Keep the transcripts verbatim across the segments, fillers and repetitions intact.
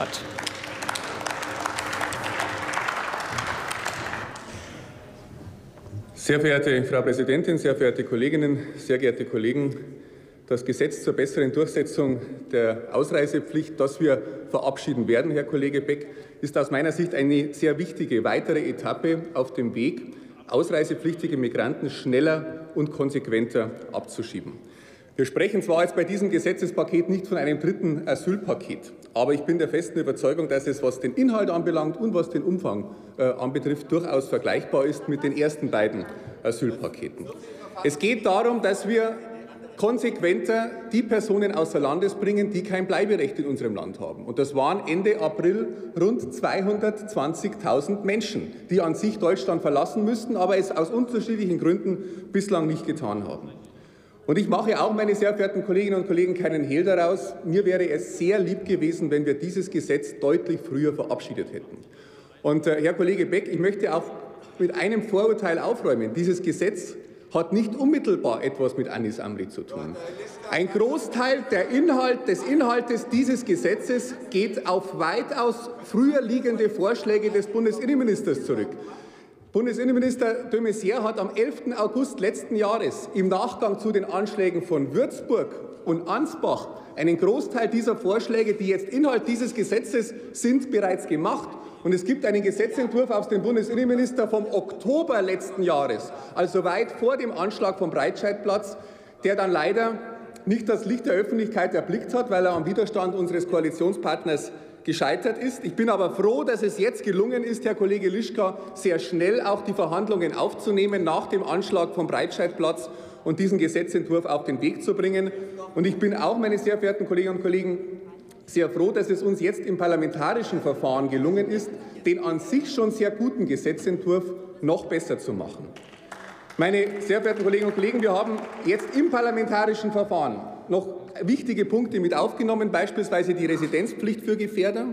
Sehr verehrte Frau Präsidentin, sehr verehrte Kolleginnen, sehr geehrte Kollegen! Das Gesetz zur besseren Durchsetzung der Ausreisepflicht, das wir verabschieden werden, Herr Kollege Beck, ist aus meiner Sicht eine sehr wichtige weitere Etappe auf dem Weg, ausreisepflichtige Migranten schneller und konsequenter abzuschieben. Wir sprechen zwar jetzt bei diesem Gesetzespaket nicht von einem dritten Asylpaket, aber ich bin der festen Überzeugung, dass es, was den Inhalt anbelangt und was den Umfang äh, anbetrifft, durchaus vergleichbar ist mit den ersten beiden Asylpaketen. Es geht darum, dass wir konsequenter die Personen außer Landes bringen, die kein Bleiberecht in unserem Land haben. Und das waren Ende April rund zweihundertzwanzigtausend Menschen, die an sich Deutschland verlassen müssten, aber es aus unterschiedlichen Gründen bislang nicht getan haben. Und ich mache auch, meine sehr verehrten Kolleginnen und Kollegen, keinen Hehl daraus. Mir wäre es sehr lieb gewesen, wenn wir dieses Gesetz deutlich früher verabschiedet hätten. Und äh, Herr Kollege Beck, ich möchte auch mit einem Vorurteil aufräumen. Dieses Gesetz hat nicht unmittelbar etwas mit Anis Amri zu tun. Ein Großteil der Inhalt, des Inhaltes dieses Gesetzes geht auf weitaus früher liegende Vorschläge des Bundesinnenministers zurück. Bundesinnenminister de Maizière hat am elften August letzten Jahres im Nachgang zu den Anschlägen von Würzburg und Ansbach einen Großteil dieser Vorschläge, die jetzt Inhalt dieses Gesetzes sind, bereits gemacht. Und es gibt einen Gesetzentwurf aus dem Bundesinnenminister vom Oktober letzten Jahres, also weit vor dem Anschlag vom Breitscheidplatz, der dann leider nicht das Licht der Öffentlichkeit erblickt hat, weil er am Widerstand unseres Koalitionspartners gescheitert ist. Ich bin aber froh, dass es jetzt gelungen ist, Herr Kollege Lischka, sehr schnell auch die Verhandlungen aufzunehmen nach dem Anschlag vom Breitscheidplatz und diesen Gesetzentwurf auf den Weg zu bringen. Und ich bin auch, meine sehr verehrten Kolleginnen und Kollegen, sehr froh, dass es uns jetzt im parlamentarischen Verfahren gelungen ist, den an sich schon sehr guten Gesetzentwurf noch besser zu machen. Meine sehr verehrten Kolleginnen und Kollegen, wir haben jetzt im parlamentarischen Verfahren noch wichtige Punkte mit aufgenommen, beispielsweise die Residenzpflicht für Gefährder,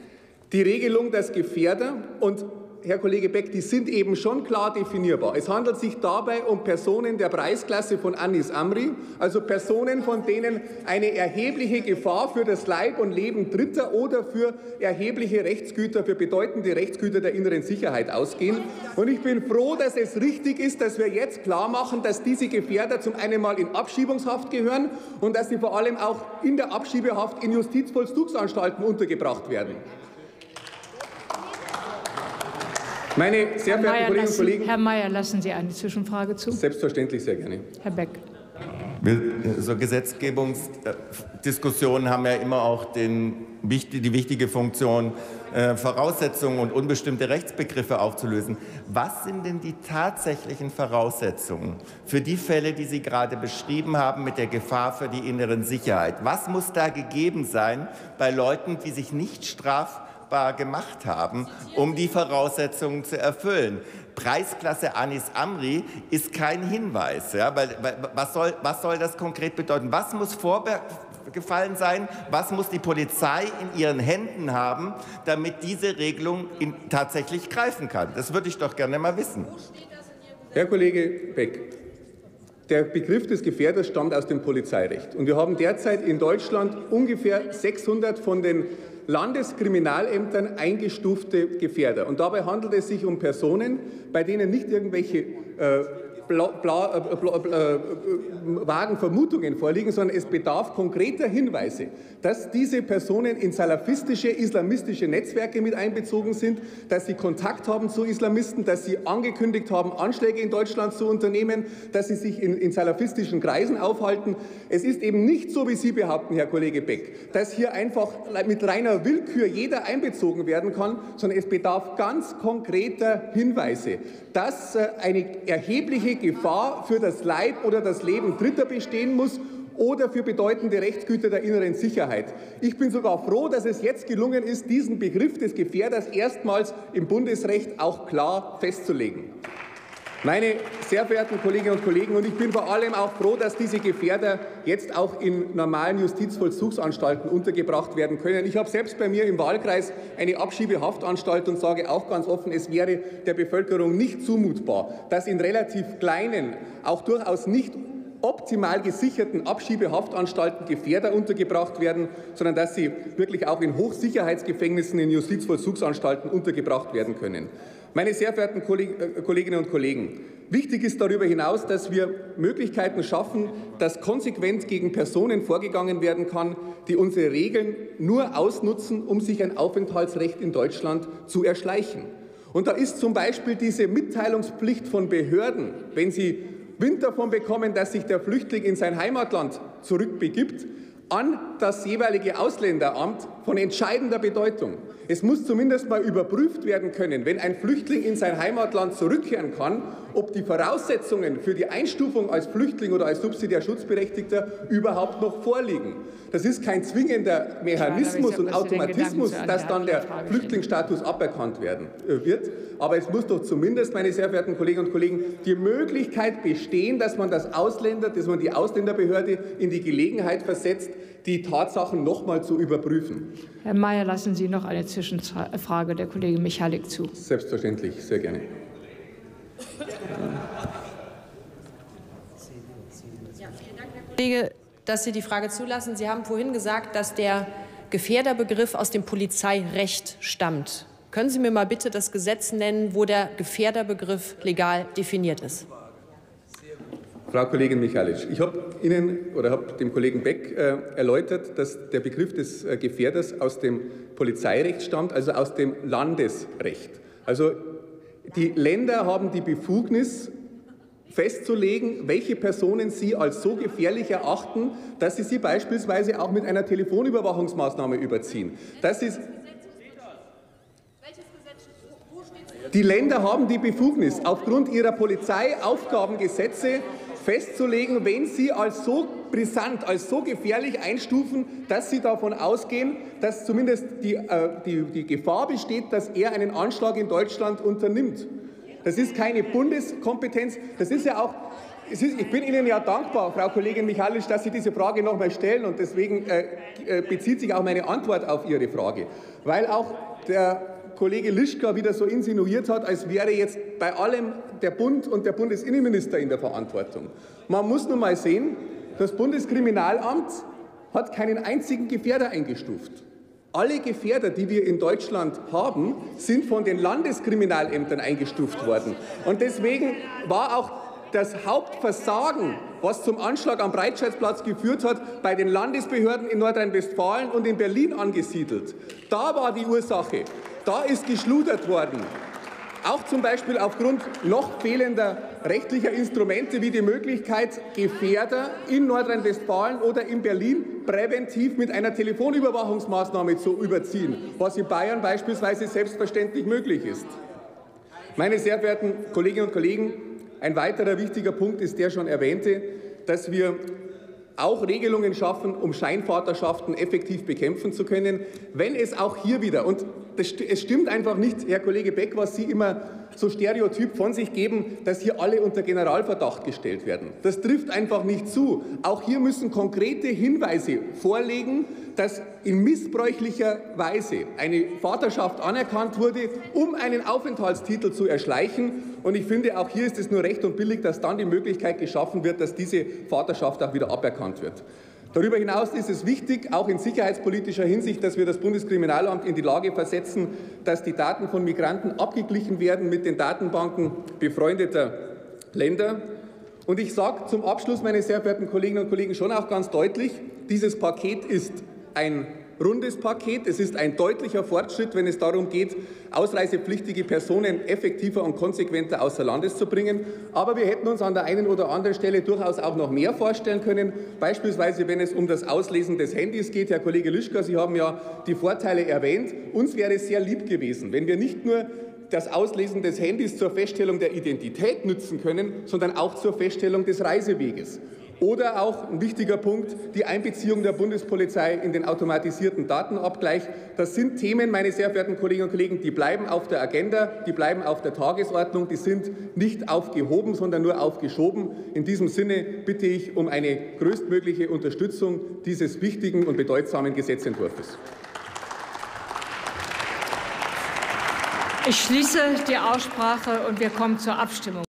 die Regelung, dass Gefährder und Herr Kollege Beck, die sind eben schon klar definierbar. Es handelt sich dabei um Personen der Preisklasse von Anis Amri, also Personen, von denen eine erhebliche Gefahr für das Leib und Leben Dritter oder für erhebliche Rechtsgüter, für bedeutende Rechtsgüter der inneren Sicherheit ausgehen. Und ich bin froh, dass es richtig ist, dass wir jetzt klar machen, dass diese Gefährder zum einen mal in Abschiebungshaft gehören und dass sie vor allem auch in der Abschiebehaft in Justizvollzugsanstalten untergebracht werden. Meine sehr verehrten Kolleginnen und lassen, Kollegen, Herr Mayer, lassen Sie eine Zwischenfrage zu? Selbstverständlich, sehr gerne. Herr Beck. So Gesetzgebungsdiskussionen haben ja immer auch den, die wichtige Funktion, Voraussetzungen und unbestimmte Rechtsbegriffe aufzulösen. Was sind denn die tatsächlichen Voraussetzungen für die Fälle, die Sie gerade beschrieben haben, mit der Gefahr für die innere Sicherheit? Was muss da gegeben sein bei Leuten, die sich nicht strafbar gemacht haben, um die Voraussetzungen zu erfüllen? Preisklasse Anis Amri ist kein Hinweis. Ja, weil, was, soll, was soll das konkret bedeuten? Was muss vorgefallen sein? Was muss die Polizei in ihren Händen haben, damit diese Regelung in, tatsächlich greifen kann? Das würde ich doch gerne mal wissen. Herr Kollege Beck, der Begriff des Gefährders stammt aus dem Polizeirecht. Und wir haben derzeit in Deutschland ungefähr sechshundert von den Landeskriminalämtern eingestufte Gefährder. Und dabei handelt es sich um Personen, bei denen nicht irgendwelche äh, bla, bla, äh, bla, äh, vagen Vermutungen vorliegen, sondern es bedarf konkreter Hinweise, dass diese Personen in salafistische, islamistische Netzwerke mit einbezogen sind, dass sie Kontakt haben zu Islamisten, dass sie angekündigt haben, Anschläge in Deutschland zu unternehmen, dass sie sich in, in salafistischen Kreisen aufhalten. Es ist eben nicht so, wie Sie behaupten, Herr Kollege Beck, dass hier einfach mit reiner Willkür jeder einbezogen werden kann, sondern es bedarf ganz konkreter Hinweise, dass eine erhebliche Gefahr für das Leib oder das Leben Dritter bestehen muss oder für bedeutende Rechtsgüter der inneren Sicherheit. Ich bin sogar froh, dass es jetzt gelungen ist, diesen Begriff des Gefährders erstmals im Bundesrecht auch klar festzulegen. Meine sehr verehrten Kolleginnen und Kollegen, und ich bin vor allem auch froh, dass diese Gefährder jetzt auch in normalen Justizvollzugsanstalten untergebracht werden können. Ich habe selbst bei mir im Wahlkreis eine Abschiebehaftanstalt und sage auch ganz offen, es wäre der Bevölkerung nicht zumutbar, dass in relativ kleinen, auch durchaus nicht optimal gesicherten Abschiebehaftanstalten Gefährder untergebracht werden, sondern dass sie wirklich auch in Hochsicherheitsgefängnissen, in Justizvollzugsanstalten untergebracht werden können. Meine sehr verehrten Kolleginnen und Kollegen, wichtig ist darüber hinaus, dass wir Möglichkeiten schaffen, dass konsequent gegen Personen vorgegangen werden kann, die unsere Regeln nur ausnutzen, um sich ein Aufenthaltsrecht in Deutschland zu erschleichen. Und da ist zum Beispiel diese Mitteilungspflicht von Behörden, wenn sie Wind davon bekommen, dass sich der Flüchtling in sein Heimatland zurückbegibt, an das jeweilige Ausländeramt von entscheidender Bedeutung. Es muss zumindest mal überprüft werden können, wenn ein Flüchtling in sein Heimatland zurückkehren kann, ob die Voraussetzungen für die Einstufung als Flüchtling oder als subsidiär Schutzberechtigter überhaupt noch vorliegen. Das ist kein zwingender Mechanismus und Automatismus, dass dann der Flüchtlingsstatus aberkannt werden wird. Aber es muss doch zumindest, meine sehr verehrten Kolleginnen und Kollegen, die Möglichkeit bestehen, dass man das Ausländer, dass man die Ausländerbehörde in die Gelegenheit versetzt, die Tatsachen noch mal zu überprüfen. Herr Mayer, lassen Sie noch eine Zwischenfrage der Kollegin Michalik zu. Selbstverständlich, sehr gerne. Ja, vielen Dank, Herr Kollege, dass Sie die Frage zulassen. Sie haben vorhin gesagt, dass der Gefährderbegriff aus dem Polizeirecht stammt. Können Sie mir mal bitte das Gesetz nennen, wo der Gefährderbegriff legal definiert ist? Frau Kollegin Michalic, ich habe Ihnen oder habe dem Kollegen Beck äh, erläutert, dass der Begriff des äh, Gefährders aus dem Polizeirecht stammt, also aus dem Landesrecht. Also die Länder haben die Befugnis, festzulegen, welche Personen sie als so gefährlich erachten, dass sie sie beispielsweise auch mit einer Telefonüberwachungsmaßnahme überziehen. Das ist Die Länder haben die Befugnis, aufgrund ihrer Polizeiaufgabengesetze festzulegen, wen sie als so brisant, als so gefährlich einstufen, dass sie davon ausgehen, dass zumindest die, äh, die, die Gefahr besteht, dass er einen Anschlag in Deutschland unternimmt. Das ist keine Bundeskompetenz. Das ist ja auch, es ist, ich bin Ihnen ja dankbar, Frau Kollegin Michalic, dass Sie diese Frage noch einmal stellen. Und deswegen äh, bezieht sich auch meine Antwort auf Ihre Frage. Weil auch der Kollege Lischka wieder so insinuiert hat, als wäre jetzt bei allem der Bund und der Bundesinnenminister in der Verantwortung. Man muss nun mal sehen, das Bundeskriminalamt hat keinen einzigen Gefährder eingestuft. Alle Gefährder, die wir in Deutschland haben, sind von den Landeskriminalämtern eingestuft worden. Und deswegen war auch das Hauptversagen, was zum Anschlag am Breitscheidplatz geführt hat, bei den Landesbehörden in Nordrhein-Westfalen und in Berlin angesiedelt. Da war die Ursache. Da ist geschludert worden. Auch zum Beispiel aufgrund noch fehlender rechtlicher Instrumente wie die Möglichkeit, Gefährder in Nordrhein-Westfalen oder in Berlin präventiv mit einer Telefonüberwachungsmaßnahme zu überziehen, was in Bayern beispielsweise selbstverständlich möglich ist. Meine sehr verehrten Kolleginnen und Kollegen, ein weiterer wichtiger Punkt ist der schon erwähnte, dass wir auch Regelungen schaffen, um Scheinvaterschaften effektiv bekämpfen zu können, wenn es auch hier wieder, und das, es stimmt einfach nicht, Herr Kollege Beck, was Sie immer so stereotyp von sich geben, dass hier alle unter Generalverdacht gestellt werden. Das trifft einfach nicht zu. Auch hier müssen konkrete Hinweise vorliegen, dass in missbräuchlicher Weise eine Vaterschaft anerkannt wurde, um einen Aufenthaltstitel zu erschleichen. Und ich finde, auch hier ist es nur recht und billig, dass dann die Möglichkeit geschaffen wird, dass diese Vaterschaft auch wieder aberkannt wird. Darüber hinaus ist es wichtig, auch in sicherheitspolitischer Hinsicht, dass wir das Bundeskriminalamt in die Lage versetzen, dass die Daten von Migranten abgeglichen werden mit den Datenbanken befreundeter Länder. Und ich sage zum Abschluss, meine sehr verehrten Kolleginnen und Kollegen, schon auch ganz deutlich, dieses Paket ist ein rundes Paket. Es ist ein deutlicher Fortschritt, wenn es darum geht, ausreisepflichtige Personen effektiver und konsequenter außer Landes zu bringen. Aber wir hätten uns an der einen oder anderen Stelle durchaus auch noch mehr vorstellen können. Beispielsweise, wenn es um das Auslesen des Handys geht. Herr Kollege Lischka, Sie haben ja die Vorteile erwähnt. Uns wäre es sehr lieb gewesen, wenn wir nicht nur das Auslesen des Handys zur Feststellung der Identität nützen können, sondern auch zur Feststellung des Reiseweges. Oder auch ein wichtiger Punkt, die Einbeziehung der Bundespolizei in den automatisierten Datenabgleich. Das sind Themen, meine sehr verehrten Kolleginnen und Kollegen, die bleiben auf der Agenda, die bleiben auf der Tagesordnung, die sind nicht aufgehoben, sondern nur aufgeschoben. In diesem Sinne bitte ich um eine größtmögliche Unterstützung dieses wichtigen und bedeutsamen Gesetzentwurfs. Ich schließe die Aussprache und wir kommen zur Abstimmung.